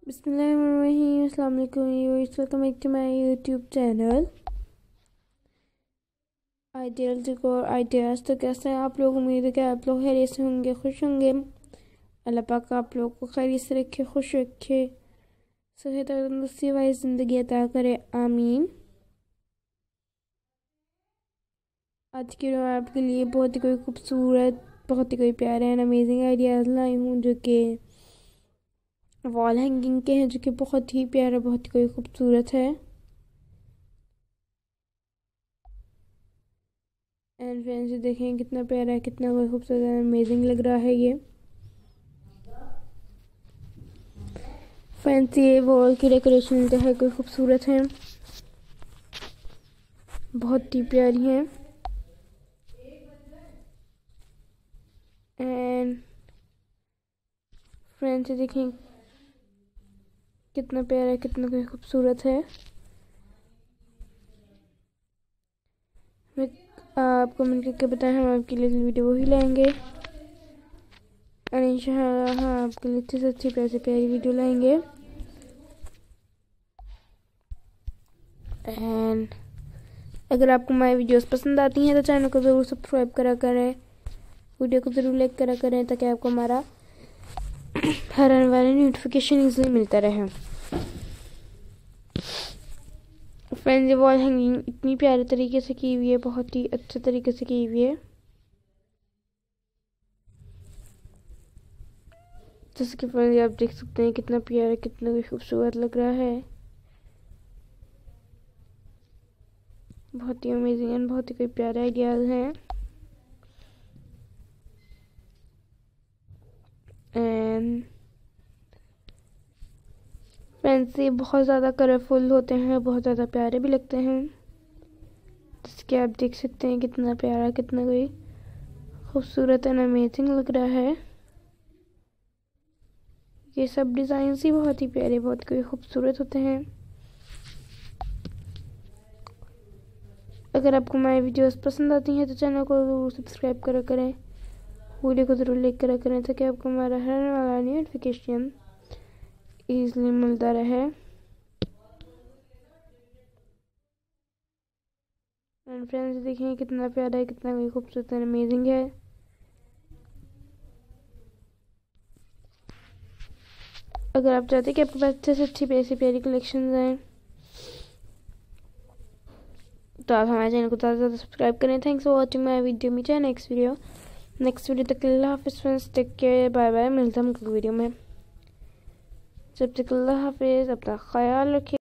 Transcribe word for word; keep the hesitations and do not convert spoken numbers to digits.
बिस्मिल्लाहिर्रहमानिर्रहीम। अस्सलाम वालेकुम viewers, welcome back to my YouTube channel ideal decor ideas. तो कैसे हैं आप लोग? उम्मीद है कि आप लोग खैरियत से होंगे, खुश होंगे। अल्लाह पाक आप लोग को खैरियत से रखे, खुश रखे, सेहत और तंदुरुस्ती वाली ज़िंदगी अता करे, आमीन। आज की वीडियो आपके लिए बहुत ही कोई खूबसूरत, बहुत ही कोई प्यारे एंड अमेजिंग आइडियाज़ लाई हूँ, जो कि वॉल हैंगिंग के हैं, जो कि बहुत ही प्यारा, बहुत ही कोई खूबसूरत है। एंड फ्रेंड्स देखें कितना प्यारा है, कितना कोई खूबसूरत है, अमेजिंग लग रहा है ये। फ्रेंड्स ये वॉल की डेकोरेशन जो है कोई खूबसूरत है, बहुत ही प्यारी है। एंड फ्रेंड्स देखें कितना प्यारा है, कितना कोई खूबसूरत है। मैं आप कमेंट करके बताएं, हम आपके लिए वीडियो वही लाएंगे और इंशाल्लाह हाँ आपके लिए अच्छी से अच्छी प्यारी से प्यारी वीडियो लाएंगे। एंड अगर आपको हमारी वीडियोस पसंद आती हैं तो चैनल को ज़रूर सब्सक्राइब करा करें, वीडियो को ज़रूर लाइक करा करें, ताकि आपको हमारा हर आने वाला नोटिफिकेशन इजीली मिलता रहे। फ्रेंड्स ये वॉल हैंगिंग इतनी प्यारे तरीके से की हुई है, बहुत ही अच्छे तरीके से की हुई है। जैसे कि फ्रेंड्स आप देख सकते हैं कितना प्यारा, कितना खूबसूरत लग रहा है, बहुत ही अमेजिंग एंड बहुत ही कोई प्यारे आइडियाज हैं। एंड फ्रेंड्स ये बहुत ज़्यादा कलरफुल होते हैं, बहुत ज़्यादा प्यारे भी लगते हैं। जैसे कि आप देख सकते हैं कितना प्यारा, कितना कोई खूबसूरत एंड अमेजिंग लग रहा है। ये सब डिज़ाइन ही बहुत ही प्यारे, बहुत कोई खूबसूरत होते हैं। अगर आपको हमारी वीडियोस पसंद आती हैं तो चैनल को ज़रूर सब्सक्राइब करा करें, वीडियो को ज़रूर लाइक करा करें, ताकि आपको हमारा हर वाला नोटिफिकेशन ईज़िली मिलता रहे। एंड फ्रेंड्स देखें कितना प्यारा है, कितना कोई खूबसूरत एंड अमेजिंग है। अगर आप चाहते हैं कि आपके पास अच्छे से अच्छी प्यारी प्यारी कलेक्शन आए तो आप हमारे चैनल को ज़्यादा से ज़्यादा सब्सक्राइब करें। Thanks for watching my video. मिलते हैं नेक्स्ट वीडियो नेक्स्ट वीडियो तक अल्लाह हाफिज़ friends, take care, bye bye. मिलता हूँ अगली वीडियो में, जब तक अल्लाह हाफिज़, अपना ख्याल रखिए।